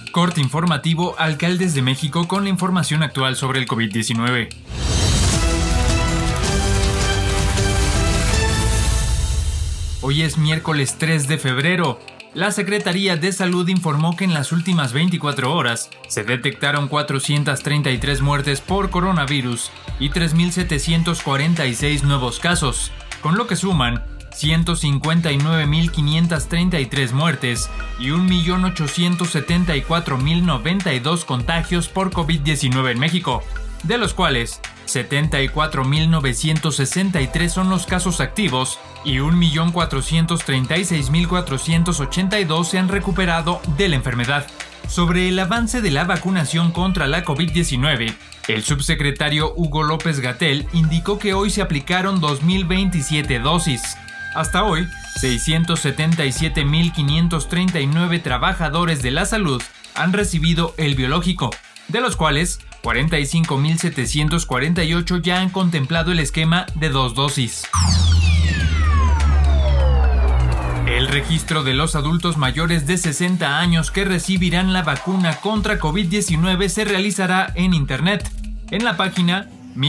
Corte informativo, alcaldes de México con la información actual sobre el COVID-19. Hoy es miércoles 3 de febrero. La Secretaría de Salud informó que en las últimas 24 horas se detectaron 433 muertes por coronavirus y 3.746 nuevos casos, con lo que suman 159.533 muertes y 1.874.092 contagios por COVID-19 en México, de los cuales 74.963 son los casos activos y 1.436.482 se han recuperado de la enfermedad. Sobre el avance de la vacunación contra la COVID-19, el subsecretario Hugo López-Gatell indicó que hoy se aplicaron 2.027 dosis. Hasta hoy, 677.539 trabajadores de la salud han recibido el biológico, de los cuales 45.748 ya han contemplado el esquema de 2 dosis. El registro de los adultos mayores de 60 años que recibirán la vacuna contra COVID-19 se realizará en Internet, en la página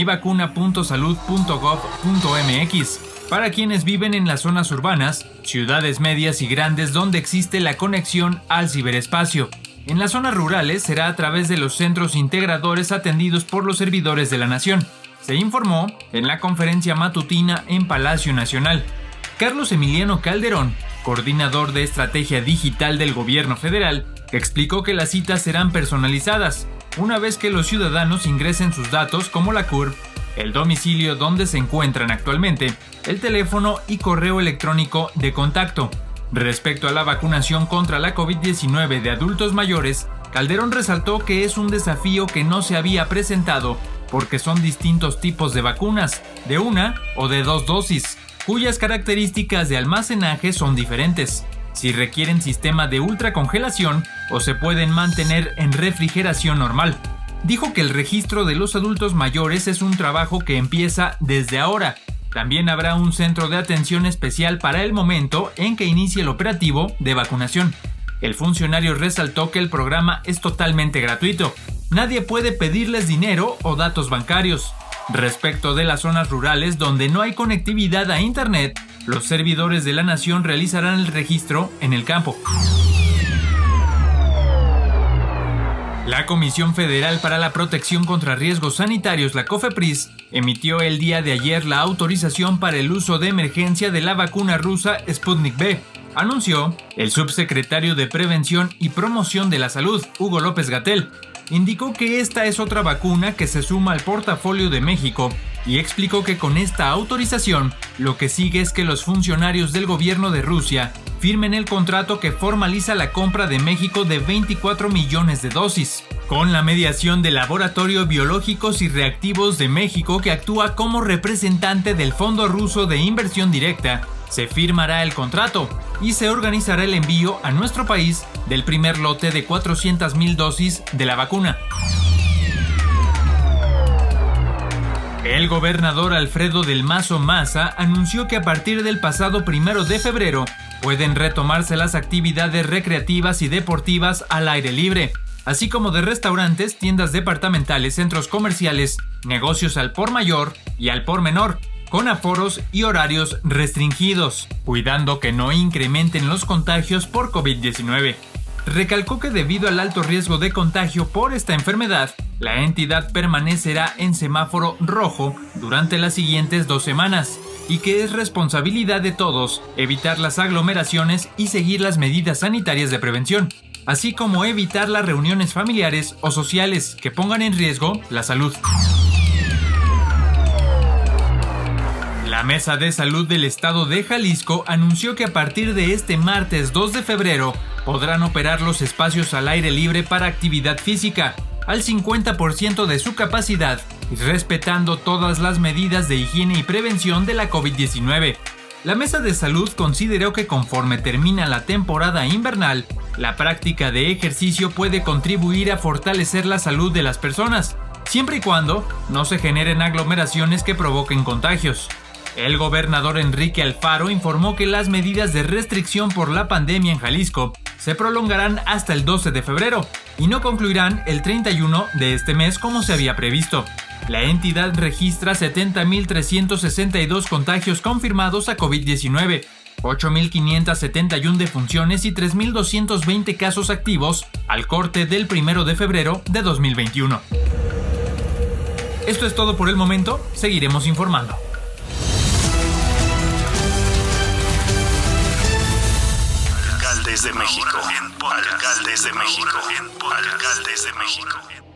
mivacuna.salud.gov.mx, para quienes viven en las zonas urbanas, ciudades medias y grandes donde existe la conexión al ciberespacio. En las zonas rurales será a través de los centros integradores atendidos por los servidores de la Nación, se informó en la conferencia matutina en Palacio Nacional. Carlos Emiliano Calderón, coordinador de estrategia digital del gobierno federal, explicó que las citas serán personalizadas, una vez que los ciudadanos ingresen sus datos como la CURP, el domicilio donde se encuentran actualmente, el teléfono y correo electrónico de contacto. Respecto a la vacunación contra la COVID-19 de adultos mayores, Calderón resaltó que es un desafío que no se había presentado porque son distintos tipos de vacunas, de 1 o de 2 dosis, cuyas características de almacenaje son diferentes, si requieren sistema de ultracongelación o se pueden mantener en refrigeración normal. Dijo que el registro de los adultos mayores es un trabajo que empieza desde ahora. También habrá un centro de atención especial para el momento en que inicie el operativo de vacunación. El funcionario resaltó que el programa es totalmente gratuito. Nadie puede pedirles dinero o datos bancarios. Respecto de las zonas rurales donde no hay conectividad a Internet, los servidores de la Nación realizarán el registro en el campo. La Comisión Federal para la Protección contra Riesgos Sanitarios, la COFEPRIS, emitió el día de ayer la autorización para el uso de emergencia de la vacuna rusa Sputnik V, anunció el subsecretario de Prevención y Promoción de la Salud, Hugo López-Gatell. Indicó que esta es otra vacuna que se suma al portafolio de México y explicó que con esta autorización lo que sigue es que los funcionarios del gobierno de Rusia firmen el contrato que formaliza la compra de México de 24 millones de dosis, con la mediación del Laboratorio Biológicos y Reactivos de México, que actúa como representante del Fondo Ruso de Inversión Directa. Se firmará el contrato y se organizará el envío a nuestro país del primer lote de 400,000 dosis de la vacuna. El gobernador Alfredo del Mazo Maza anunció que a partir del pasado 1 de febrero pueden retomarse las actividades recreativas y deportivas al aire libre, así como de restaurantes, tiendas departamentales, centros comerciales, negocios al por mayor y al por menor, con aforos y horarios restringidos, cuidando que no incrementen los contagios por COVID-19. Recalcó que debido al alto riesgo de contagio por esta enfermedad, la entidad permanecerá en semáforo rojo durante las siguientes 2 semanas y que es responsabilidad de todos evitar las aglomeraciones y seguir las medidas sanitarias de prevención, así como evitar las reuniones familiares o sociales que pongan en riesgo la salud. La Mesa de Salud del Estado de Jalisco anunció que a partir de este martes 2 de febrero podrán operar los espacios al aire libre para actividad física al 50% de su capacidad y respetando todas las medidas de higiene y prevención de la COVID-19. La Mesa de Salud consideró que conforme termina la temporada invernal, la práctica de ejercicio puede contribuir a fortalecer la salud de las personas, siempre y cuando no se generen aglomeraciones que provoquen contagios. El gobernador Enrique Alfaro informó que las medidas de restricción por la pandemia en Jalisco se prolongarán hasta el 12 de febrero y no concluirán el 31 de este mes como se había previsto. La entidad registra 70.362 contagios confirmados a COVID-19, 8.571 defunciones y 3.220 casos activos al corte del 1 de febrero de 2021. Esto es todo por el momento, seguiremos informando. Alcaldes de México. Alcaldes de México. Alcaldes de México.